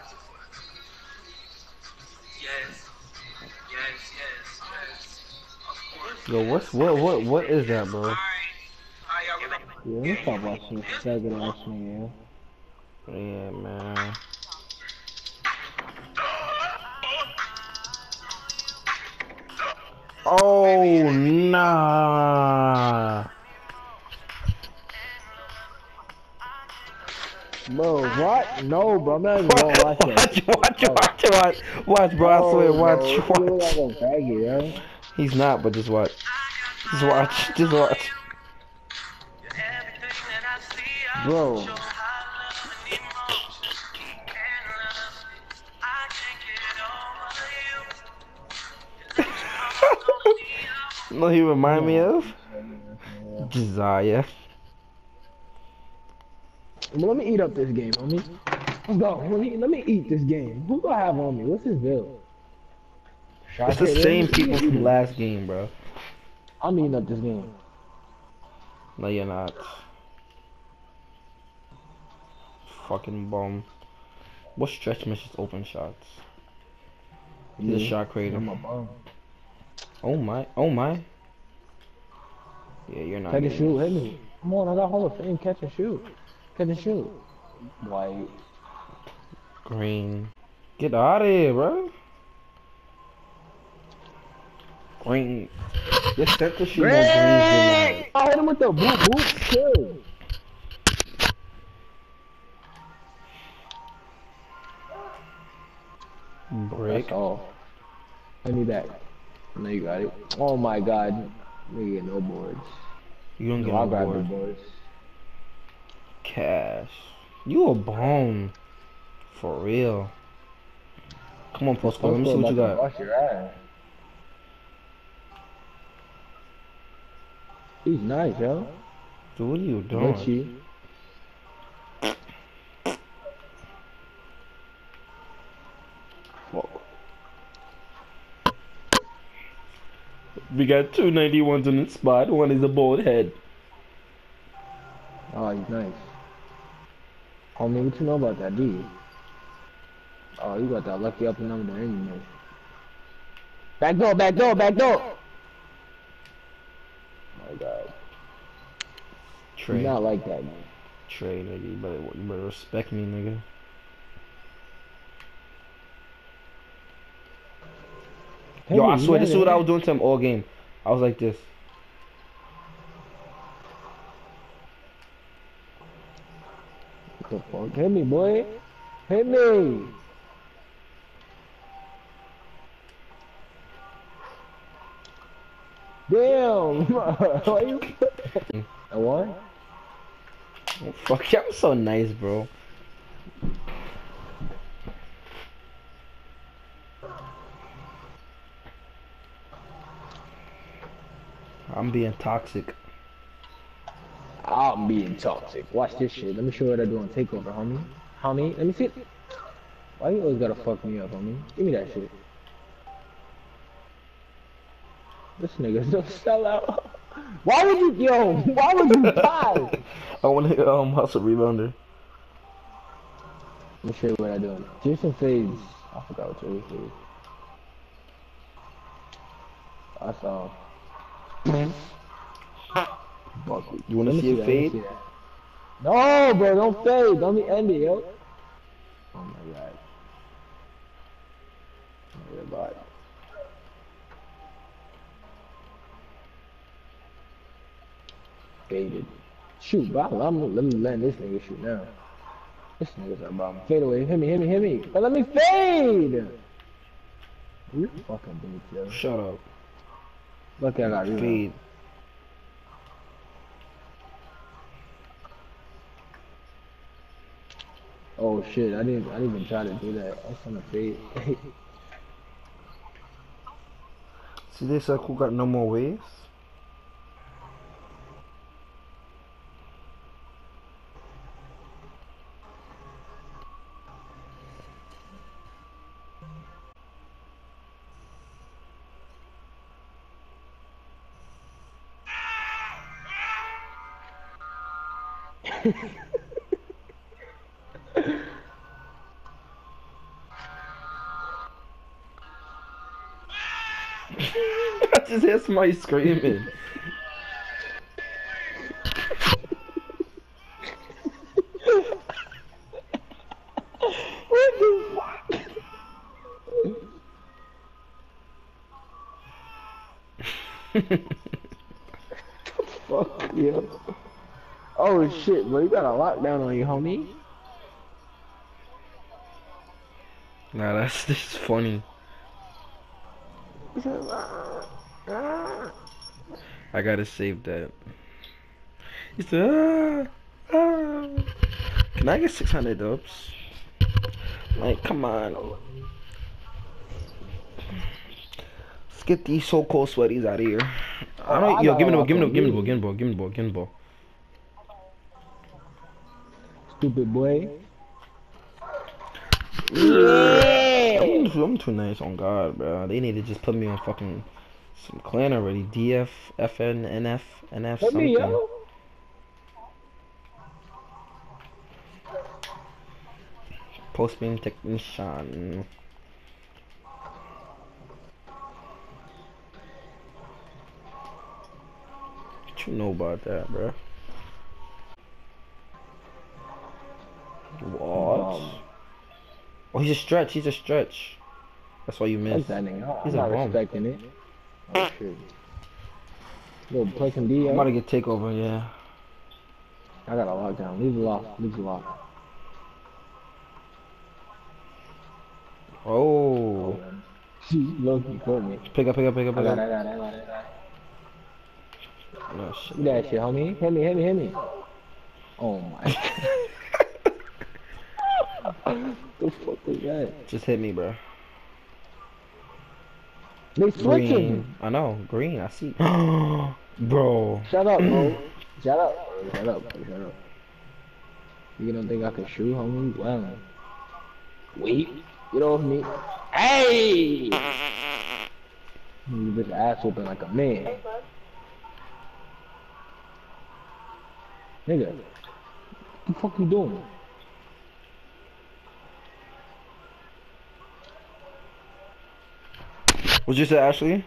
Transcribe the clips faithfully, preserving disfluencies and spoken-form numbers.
Yo, what's what what what is that, bro? Yeah, let me stop watching this faggot ass nigga. Yeah, man. Oh nah. Bro, what? No, bro, I'm not even gonna watch that Watch, shit. watch, No, watch, watch, watch, bro. I swear, no, watch, bro, this nigga look watch. like a faggot, yo. He's not, but just watch. Just watch, just watch. Bro, No, he remind me nah. of Desire. Well, let me eat up this game, homie. Let's go. Let me let me eat this game. Who do I have on me? What's his build? It's the Shocker, same then you people can eat from it. last game, bro. I'm eating up this game. No, you're not. Fucking bum. What stretch missions open shots? He's a You. shot creator. I'm a bum. Oh my, oh my. Yeah, you're not Catch and getting shoot, hit this. me. Come on, I got Hall of Fame. Catch and shoot. Catch and shoot. White. Green. Get out of here, bro. Green. This center should know green's good night. I hit him with the boot boot kill. Break. That's all. Give me back. No, you got it. Oh my god. Nigga get no boards. You don't No, get I'll no grab the board. boards. Cash. You a bone. For real. Come on, Postcode. Let me see what you got. Bust your ass. He's nice, yo. Dude, what are you doing? Glitchy. We got two ninety-ones in the spot. One is a bald head. Oh, he's nice. Homie, what you know about that, D? Oh, you got that lucky up and number there anyway. Back door, back door, back door! Oh my god. Trey. He's not like that, man. Trey, nigga. You better, you better respect me, nigga. Hey, Yo, I you swear, this is what I it. was doing to him all game. I was like this. What the fuck? Hit me, boy. Hit me. Damn. Why you? A what? Oh, fuck, y'all so nice, bro. I'm being toxic. I'm being toxic. Watch this shit. Let me show you what I do on takeover, homie. Homie, let me see. Why you always gotta fuck me up, homie? Give me that shit. This nigga's a sellout. Why would you, yo? Why would you die? I want to um hustle rebounder. Let me show you what I do. Jason fades. I forgot what Jason fades. I saw. You want to see it fade? See no, bro, don't fade. Don't be end it, yo. Oh my god. Oh my god. Faded. Shoot, bro. I'm, let me let this nigga shoot now. This nigga's a bomb. Fade away. Hit me, hit me, hit me. But let me fade. You fucking bitch, yo. Shut up. Look, I got you. Fade. Oh shit! I didn't. I didn't even try to do that. I was trying to fade. See this uh, who got no more waves? just hear somebody screaming. What the fuck? Fuck yeah. Oh shit, bro, you got a lockdown on you, homie. Nah, that's just funny. I gotta save that. He said, ah, ah. Can I get six hundred dubs? Like, come on. Let's get these so-called sweaties out of here. I don't. Yo, give me the ball. Give me the ball. Give me the ball. Give me the ball. Give me the ball. Give me the ball. Stupid boy. Yeah. I'm, I'm too nice on God, bro. They need to just put me on fucking some clan already. D F, F N, N F, N F, Put something. me, yo. Postman technician. What you know about that, bro? What? Um, oh, he's a stretch. He's a stretch. That's why you missed. That nigga. He's I'm a not bomb. respecting it. Oh shit. Yo, play some D. I'm about to get takeover. Yeah. I got a lockdown. Leave the lock. Leave the lock. Oh. Loki caught me. Pick up, pick up, pick up, pick I up. got it, I got it, I got it, I got it. No shit. That shit, homie. Hit me, hit me, hit me. Oh my. The fuck is that? Just hit me, bro. They switching. Green. I know. Green. I see. Bro. Shut up, bro. Shut up. Shut up, bro. Shut up. You don't think I can shoot, homie? Wow. Wait. Get off me. Hey! You bitch ass open like a man. Nigga. What the fuck you doing? What'd you say, Ashley?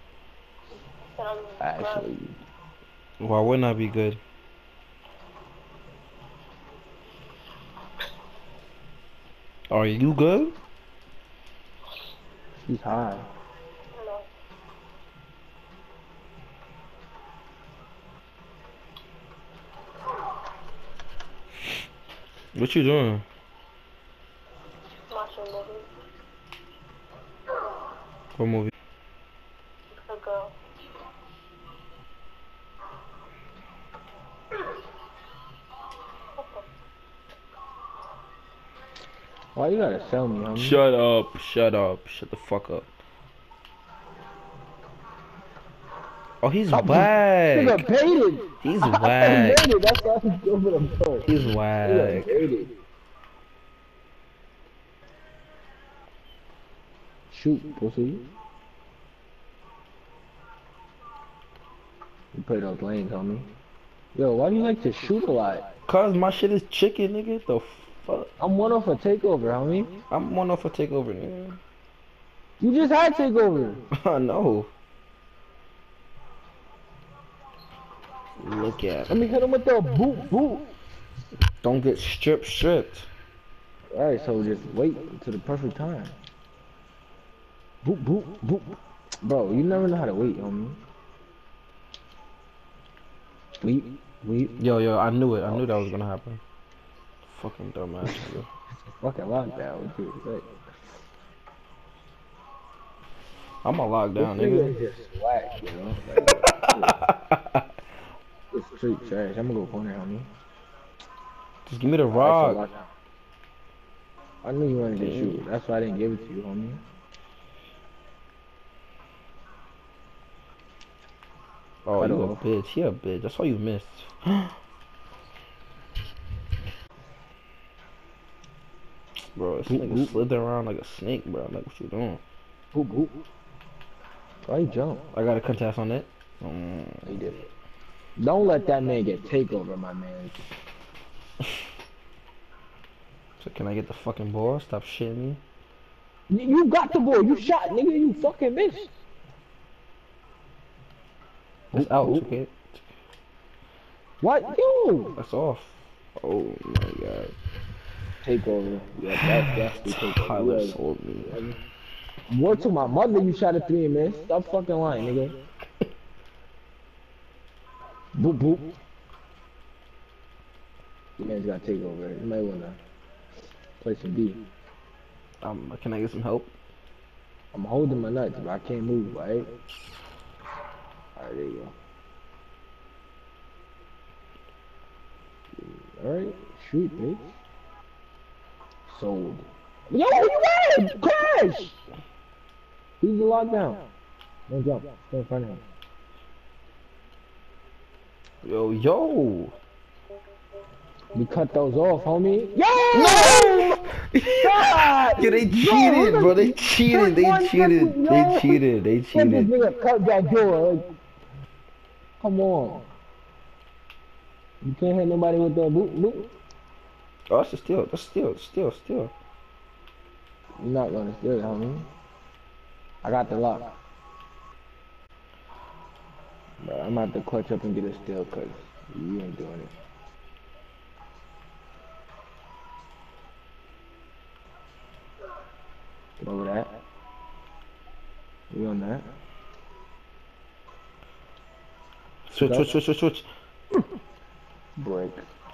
Ashley. Why wouldn't I be good? Are you good? He's high. What you doing? Watching movies. What movie? The girl. Why you gotta sell me, homie? Shut up, shut up, shut the fuck up. Oh, he's Stop whack. Nigga baited. He's I whack. baited. That's why I'm giving him toe. He's Nigga whack. baited. Shoot, pussy. You play those lanes, homie. Yo, why do you like to shoot a lot? Cause my shit is chicken, nigga. The fuck? I'm one off a takeover, homie. I'm one off a takeover, nigga. You just had takeover. I know. Look at. Let me hit him with the boot, boot. Don't get stripped, stripped. Alright, so just wait until the perfect time. Boop, boop, boop. Bro, you never know how to wait, homie. Wait, wait. Yo, yo, I knew it. I knew that was gonna happen. Fucking dumbass, nigga. Fucking lockdown. What you expect? I'm a lockdown, This nigga. is just whack, you know? Like, it's straight trash. I'm gonna go corner, homie. Just give me the rock. I knew you wanted to shoot. That's why I didn't give it to you, homie. Oh, you a bitch. He a bitch. That's why you missed. Bro, this nigga slithering around like a snake, bro. Like, what you doing? Boop, boop. Why you jump? I got a contest on it. Um, He did it. Don't let that man get takeover, my man. So can I get the fucking ball? Stop shitting me. You got the ball. You shot, nigga. You fucking missed. It's Oop, out, oop. okay? What? Yo! That's off. Oh my god. Takeover. Yeah, that's that's the takeover. Tyler Yeah. sold me. Word to my mother, you shot a three and missed. Stop fucking lying, nigga. Boop boop. You man's gotta take over. You might wanna play some D. Um, can I get some help? I'm holding my nuts, but I can't move, right? Alright, there you go. Alright, shoot, bitch. Sold. Yo, you in? Crash! He's the lockdown. Don't jump. Stay in front of him. Yo, yo! We cut those off, homie. Yo! No! God! Yo, they Yo, cheated, look bro. at- They cheated. They one cheated. second, They yo. cheated. They Let this cheated. nigga cut that door. Like, come on. You can't hit nobody with that boop boop. Oh, that's a steal. That's a steal. Steal. Steal. You're not gonna steal it, homie. I got the lock. But I'm about to clutch up and get a steal, cause you ain't doing it. Get over that. We on that. Switch. Switch. Switch. Switch. Switch. Break.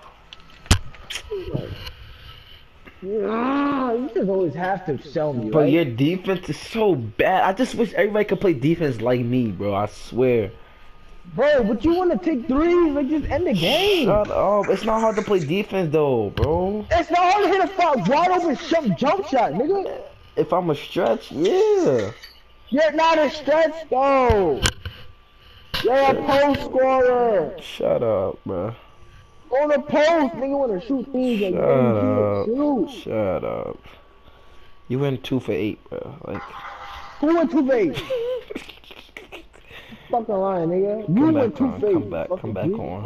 Ah, you just always have to sell me, But right? your defense is so bad. I just wish everybody could play defense like me, bro. I swear. Bro, but you want to take threes, like just end the game. Shut up. It's not hard to play defense though, bro. It's not hard to hit a foul, wide open jump, jump shot, nigga. If I'm a stretch, yeah. You're not a stretch, though. You're a post scorer. Shut up, bro. On the post, nigga want to shoot things like Shut that. up. Shoot. Shut up. You went two for eight, bro. Like. Who went two base? Fucking lying, nigga. You Come went back two on. base. Come back. Come Fucking back G. on.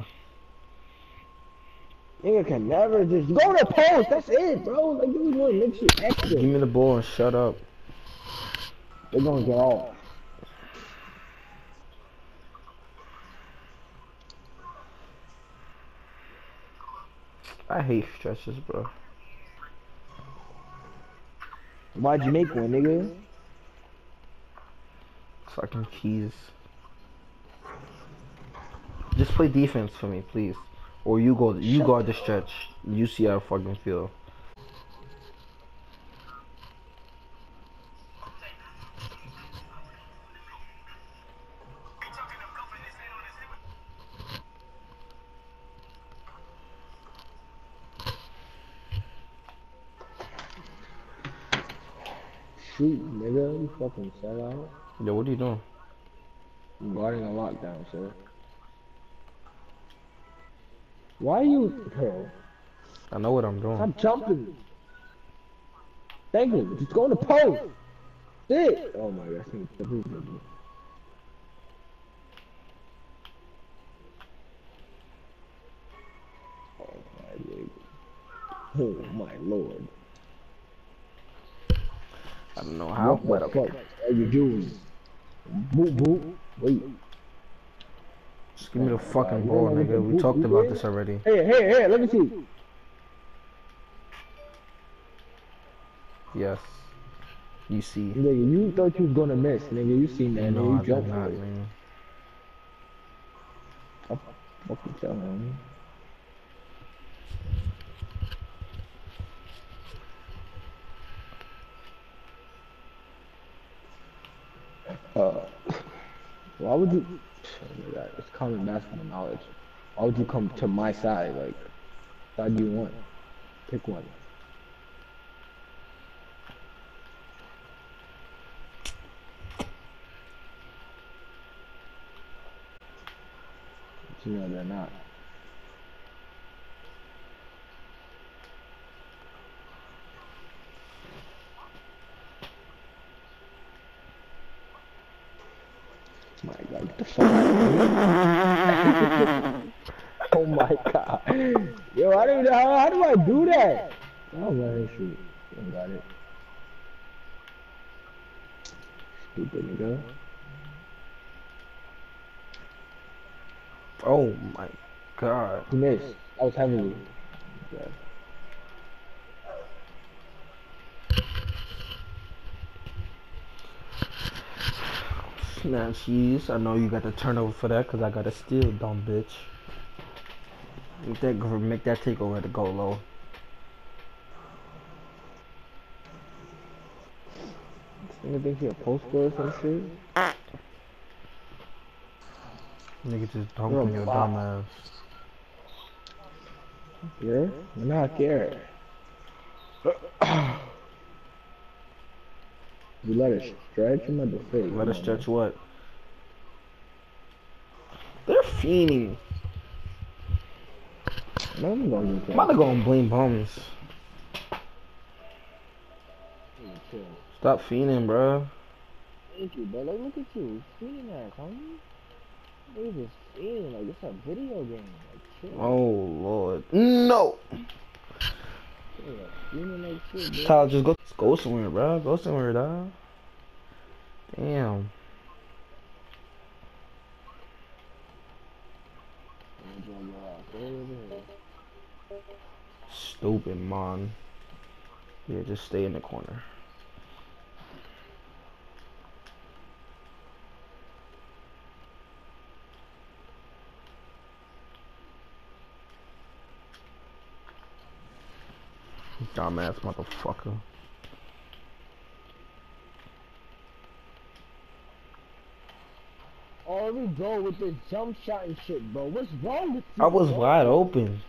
Nigga can never just go to post. That's it, bro. Like, you want to make shit extra. Give me the ball and shut up. They're gonna get off. I hate stretches, bro. Why'd you make one, nigga? Fucking keys. Just play defense for me, please. Or you go, you guard the stretch. You see how I fucking feel. Shoot, nigga. You fucking sell out. Yo, what are you doing? I'm guarding a lockdown, sir. Why are you... Bro, I know what I'm doing. stop jumping. Thank you. Just go in the post. Sit. Oh my god. Oh my leg. Oh my lord. I don't know how, What but the okay. fuck are you doing? Boop boop. Wait. Just give me the fucking ball, nigga. We talked about this already. Hey, hey, hey, let me see. Yes. You see. Nigga, you thought you was gonna miss, nigga. You seen that, No, nigga. I You did jumped not, for it. man. I'll fucking tell him. Uh, why would you? Oh my god, it's common basketball knowledge. Why would you come to my side? Like, side do you want? Pick one. But you know they're not. My god, get the fuck out of here. Oh my god. Yo, I don't know how, how do I do that? I don't know how to shoot. I don't got it. Stupid nigga. Oh my god. He missed. I was heavily. Yeah. Snap cheese. I know you got the turnover for that because I got a steal, dumb bitch. Make that, make that takeover to go low. Nigga think he a post or some shit? Nigga just dunked You're a on your bop. dumb ass. Yeah? I'm not scared. You let it stretch him at the face. Let us stretch what? They're fiending. No, I'm gonna get I'm about to go and blame bums. Chill. Stop fiending, bro. Thank you, bro. Like, look at you. Feeding ass, homie. Niggas just feeding like it's a video game. Like, chill. Oh, Lord. No! Yeah, feeding like shit, bro. Tyler, just go, just go somewhere, bro. Go somewhere, dog. Damn. Stupid, man. Yeah, just stay in the corner. Dumbass motherfucker. Oh, we go with this jump shot and shit, bro. What's wrong with you? I was bro? wide open.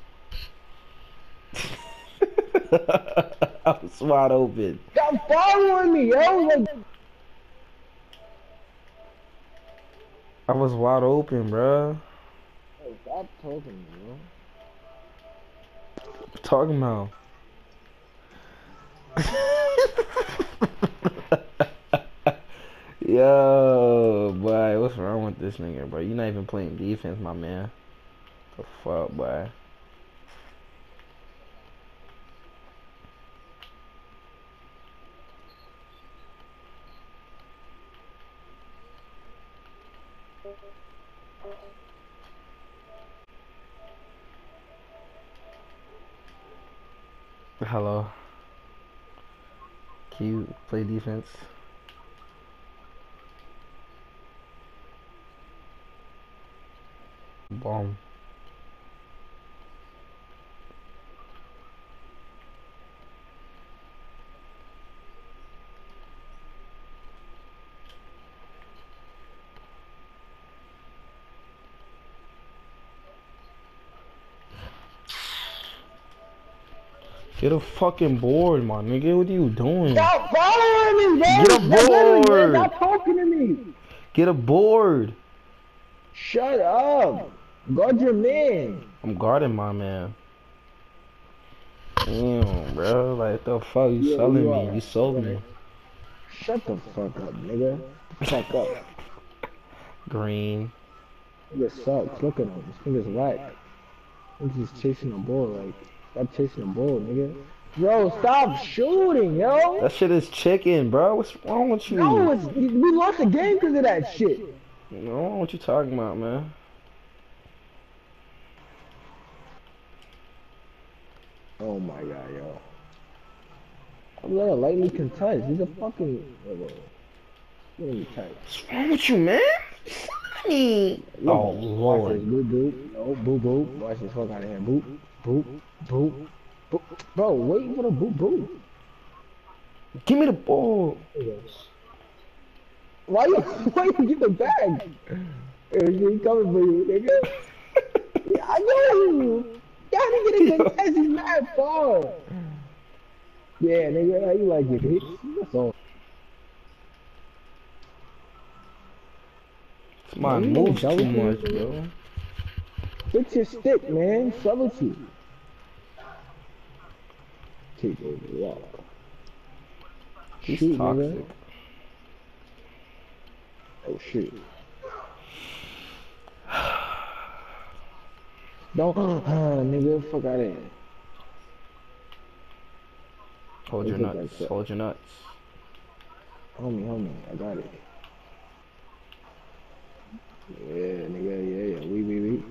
I was wide open. Stop following me, yo. Like, I was wide open, bruh. hey, stop talking, bro. Talking about. Yo, boy, what's wrong with this nigga, bro? You're not even playing defense, my man. The fuck, boy. Hello. Can you play defense? Bomb. Get a fucking board, my nigga. What are you doing? Stop following me, bro. Get a board. Stop talking to me. Get a board. Shut up. Guard your man. I'm guarding my man. Damn, bro. Like, the fuck? You Yeah, selling you me. are. You sold me. Shut the fuck up, nigga. Fuck up. Green. Nigga sucks. Look at him. This nigga's whack. He's just chasing the ball. Like, stop chasing the ball, nigga. Bro, stop shooting, yo. That shit is chicken, bro. What's wrong with you? No, it's, we lost the game because of that shit. I don't know what you talking about, man. Oh my god, yo. I'm gonna lightly contest. He's a fucking. What are you type? What's wrong with you, man? Funny. Oh, Watch Lord. this. Boop, boop. No, boop, boop. Watch this. Fuck out of here. Boop, boop, boop, boop. Bro, wait for the boop, boop. Give me the ball. Why you, why you get the bag? Hey, he coming for you, nigga. Yeah, I know you. Y'all nigga get a contest. He's mad far. Yeah, nigga, how you like it, bitch? That's all. My Man, moves that too was much, good. bro. Fix your stick, man. Shove it to you. Take over the wall. He's Shoot, toxic. nigga. Oh shit. Don't, uh, nigga, fuck out of here. Hold your Look at nuts. that. Hold your nuts. Homie, homie, I got it. Yeah, nigga, yeah, yeah, we, we, we.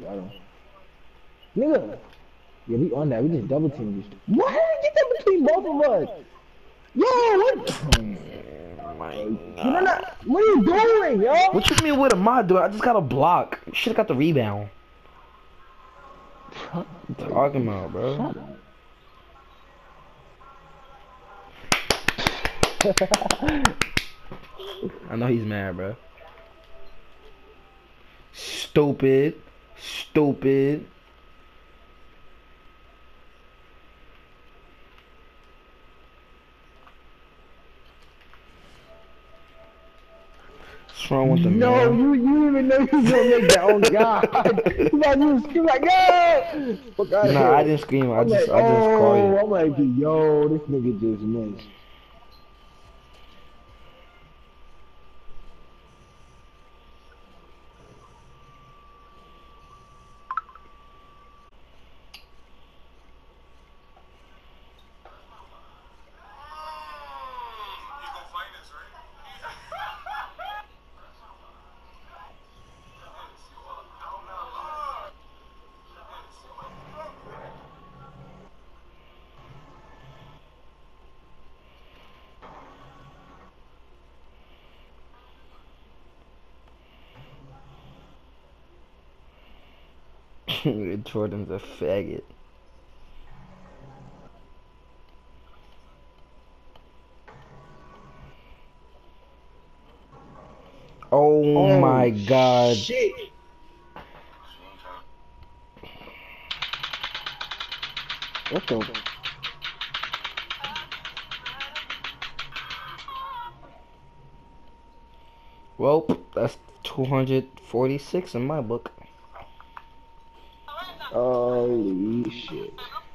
Nigga. Yeah, we on that. We just double team this. Why did we get that between both of us? Yo, what? Oh my You god. not, what are you doing, yo? What you mean what am I doing? I just got a block. You should've got the rebound. What you talking about, bro? I know he's mad, bro. Stupid. Stupid. What's wrong with the No, man? you you even know you was gonna make that. Oh God! You thought you was screaming like, yeah! Fuck out of Nah, here. I didn't scream. I I'm just, like, I just oh, called you. I'm like, yo, this nigga just missed. Jordan's a faggot. Oh, Oh my god. Shit. What the? Well, that's two hundred forty-six in my book. Holy shit.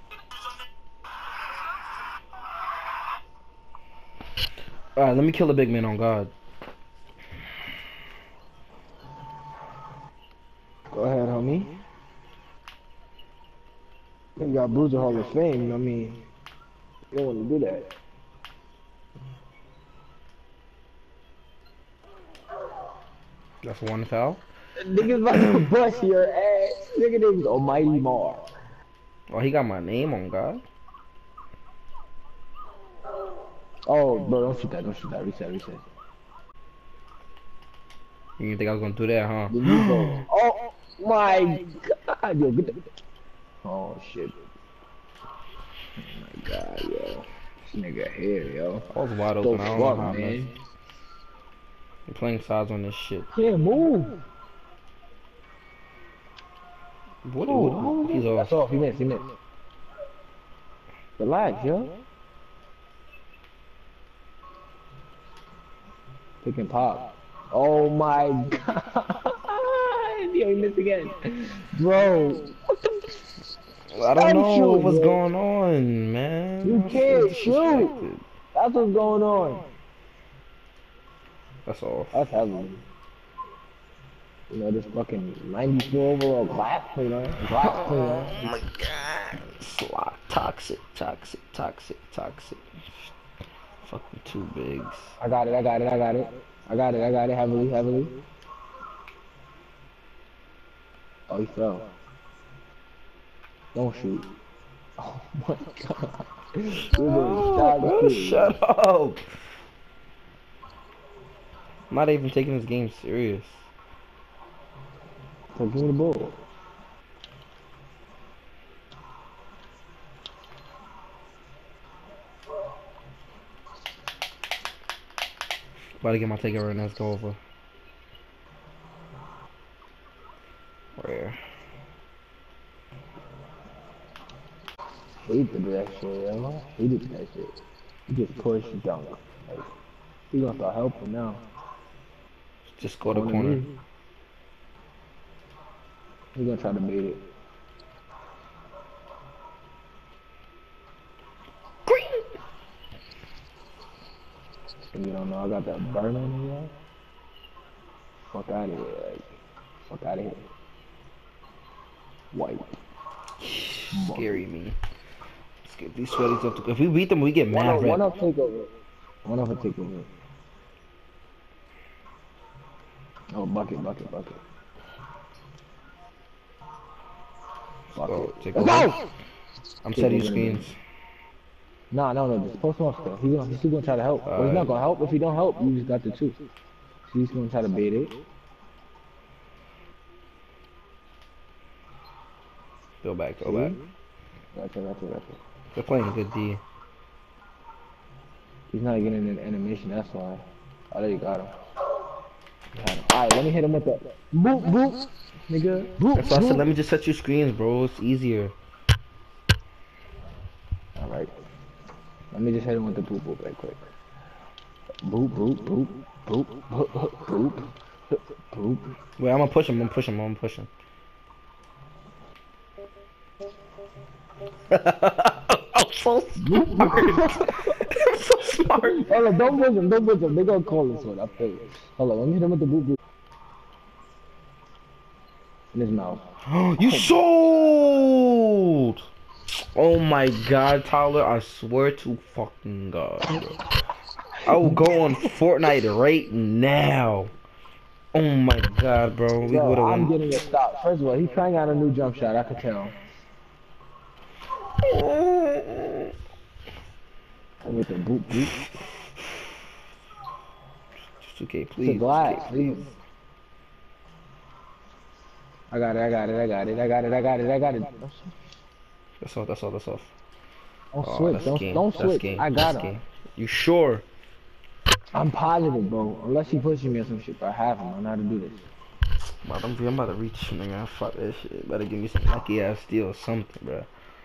Alright, let me kill the big man on God. Go ahead, homie. You got Bruiser Hall of Fame. I mean, you don't want to do that. That's one foul. Niggas about to bust your ass. Nigga name's Almighty Mar. Oh, he got my name on God. Oh, bro, don't shoot that. Don't shoot that. Reset, reset. You didn't think I was gonna do that, huh? The new goal. Oh my god, yo, get the. Oh shit. Oh my god, yo. This nigga here, yo. I was wide The open. I don't know fuck, how, man. man. I'm playing sides on this shit. Can't move. What? Oh, what he's That's off. off. He missed. He missed. Relax, yo. Pick and pop. Oh my god. Yo, he missed again. Bro. What the? I don't Stop know shooting, what's yo. going on, man. You I'm so can't shoot. disrespected. That's what's going on. That's all. That's heavy. You know, this fucking ninety-four overall glass cleaner. Glass cleaner. Oh my god. Slot. Toxic, toxic, toxic, toxic. Fucking two bigs. I got it, I got it, I got it. I got it, I got it, heavily, heavily. Oh, he fell. Don't shoot. Oh my god. Oh, bro, shut up. I'm not even taking this game serious. So give me the ball. About to get my takeover and let's go over. Where? Hate to do that shit, yo. Hate to do that shit. You just push, dunk. Like, he gonna start helping now. Just go to On the corner. knee. He gonna try to beat it. You don't know I got that burn on me, yo. Fuck out of here, like, fuck out of here. White. Scary me. Let's get these sweaties up. To, if we beat them, we get One mad of, red. one of take over. One of it take over. Oh, bucket, bucket, bucket. Fuck Go, it. take Let's over. go! I'm Take setting over screens. Nah, no, no, just post him up still. He's gonna, he's still gonna try to help. Well, he's not Alright. gonna help. If he don't help, you just got the two. So he's gonna try to bait it. Go back, go See? back. Gotcha, gotcha, gotcha. They're playing good D. He's not getting an animation, that's why. Oh, there you got him. Got him. Alright, let me hit him with the boop, boop, nigga. Boop, That's why I said boop. let me just set you screens, bro. It's easier. Alright. Let me just hit him with the boop, boop right quick. Boop, boop, boop, boop, boop, boop, boop, boop. Wait, I'm gonna push him. I'm gonna push him. I'm gonna push him. I'm so smart. I'm so smart. Hold on, don't push him, don't push him. They gonna call this one, I feel you. Hold on, let me hit him with the boop, boop. In his mouth. You sold! Oh my god, Tyler, I swear to fucking god, bro. I will go on Fortnite right now. Oh my god, bro. We Yo, would've I'm won. getting a stop. First of all, he's trying out a new jump shot, I could tell. With the boop, boop. Just okay, It's a please. glass, Okay, please. I got it, I got it, I got it, I got it, I got it, I got it. That's all, that's all, that's all. Don't Oh, switch, that's don't, game. don't That's switch. game. I got That's him. game. You sure? I'm positive, bro. Unless he pushing me or some shit, but I have him. I know how to do this. Man, I'm, I'm about to reach, nigga. Fuck that shit. Better give me some lucky ass steal or something, bro.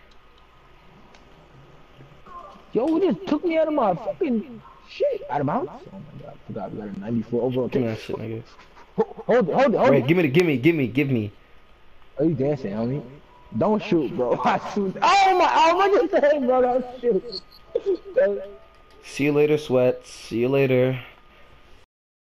Yo, who just took me out of my fucking shit? Out of bounds? Oh my god, I forgot we got a ninety-four overall. Give me that shit, nigga. Hold it, hold it, hold Wait, it. give me the, give me, give me, give me. Are you dancing, homie? Don't shoot, bro. I shoot. Oh my, oh my god, bro, don't shoot. See you later, Sweat. See you later.